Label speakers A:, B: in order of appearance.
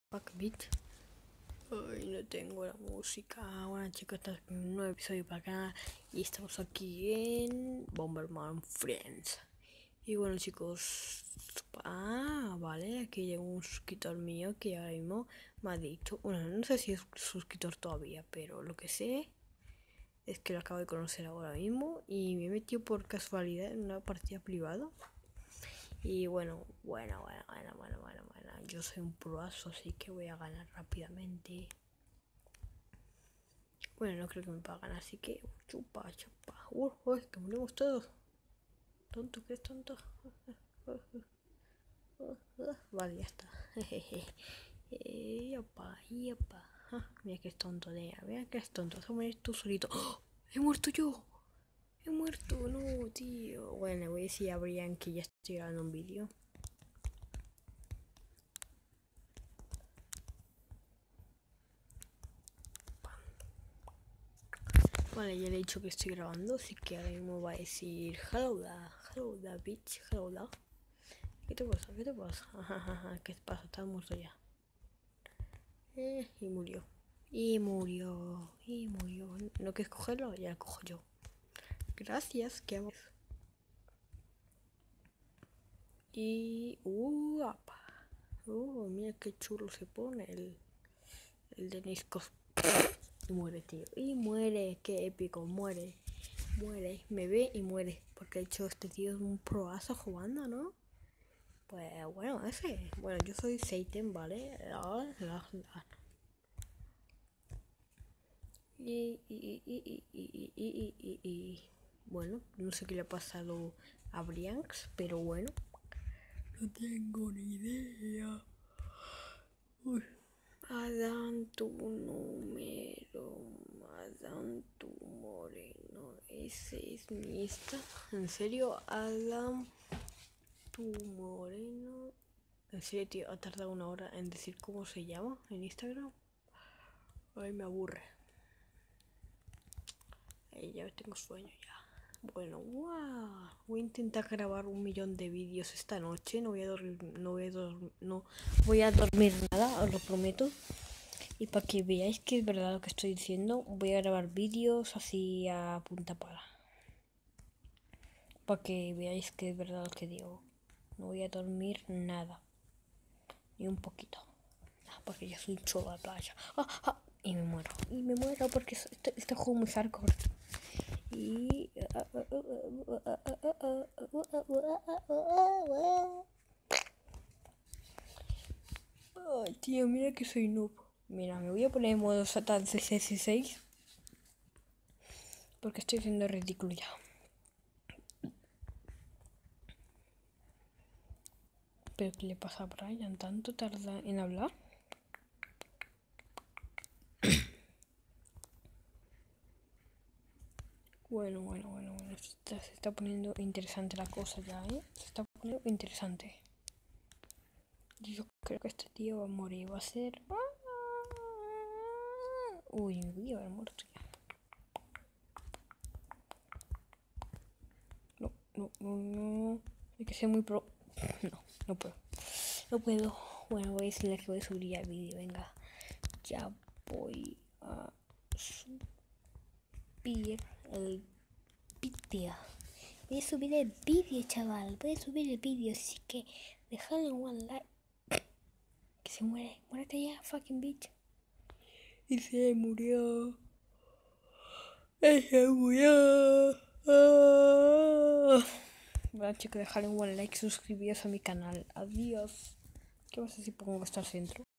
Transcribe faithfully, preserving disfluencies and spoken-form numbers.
A: Packbit. Ay, no tengo la música. Bueno, chicos, este es un nuevo episodio para acá. Y estamos aquí en Bomberman Friends. Y bueno, chicos. Ah, vale. Aquí llegó un suscriptor mío que ahora mismo me ha dicho. Bueno, no sé si es suscriptor todavía, pero lo que sé es que lo acabo de conocer ahora mismo. Y me he metido por casualidad en una partida privada. Y bueno, bueno, bueno, bueno, bueno, bueno, bueno. Yo soy un proazo, así que voy a ganar rápidamente. Bueno, no creo que me pagan, así que chupa, chupa. Uh, uy, que morimos todos. Tonto, ¿qué es tonto? Vale, ya está. Yopa, yopa. Mira que es tonto, Nea. Mira que es tonto. Vas a morir tú solito. ¡Oh! ¡He muerto yo! He muerto, no, tío. Bueno, voy a decir a Brian que ya estoy grabando un vídeo. Vale, ya le he dicho que estoy grabando, así que ahora mismo va a decir hello da, hello da, bitch, hello da. ¿Qué te pasa? ¿Qué te pasa? ¿Qué te pasa? Estás muerto ya. Eh, y murió. Y murió. Y murió. ¿No quieres cogerlo? Ya lo cojo yo. Gracias, ¿qué hago? Y... Uh, apa. Uh, mira qué chulo se pone el... El Denis Cos... Y muere, tío. Y muere. Qué épico. Muere. Muere. Me ve y muere. Porque de hecho este tío es un proazo jugando, ¿no? Pues bueno, ese. Bueno, yo soy Satan, ¿vale? Y, y, y, y, y, y, y, y, bueno, no sé qué le ha pasado a Brianx, pero bueno. No tengo ni idea. Uy. Adán tu número, Adán tu moreno, ese es mi Insta. ¿En serio? Adán tu moreno. En serio, tío, ha tardado una hora en decir cómo se llama en Instagram. Ay, me aburre. Ay, ya tengo sueño ya. Bueno, wow. Voy a intentar grabar un millón de vídeos esta noche. No voy a dormir, no voy a dormir, no voy a dormir nada, os lo prometo. Y para que veáis que es verdad lo que estoy diciendo, voy a grabar vídeos así a punta pala. Para que veáis que es verdad lo que digo. No voy a dormir nada. Ni un poquito. Ah, porque yo soy un chulo de playa. Ah, ah, y me muero. Y me muero porque este, este juego es muy hardcore. Y... Ay, tío, mira que soy noob. Mira, me voy a poner en modo Satan C S seis. Porque estoy siendo ridículo ya. ¿Pero qué le pasa a Brian? ¿Tanto tarda en hablar? Bueno, bueno, bueno, bueno. Se está, se está poniendo interesante la cosa ya, ¿eh? Se está poniendo interesante. Yo creo que este tío va a morir. Va a ser... Uy, me voy a haber muerto ya. No, no, no, no. Hay que ser muy pro... No, no puedo. No puedo. Bueno, voy a decirle que voy a subir ya el vídeo. Venga. Ya voy a subir el vídeo. Voy a subir el vídeo, chaval. Voy a subir el vídeo. Así que dejadle un like. Que se muere. Muérete ya, fucking bitch. Y se murió. Y se murió. Ah. Bueno, chicos, dejadle un buen like, suscribiros a mi canal. Adiós. ¿Qué pasa si pongo hasta el centro?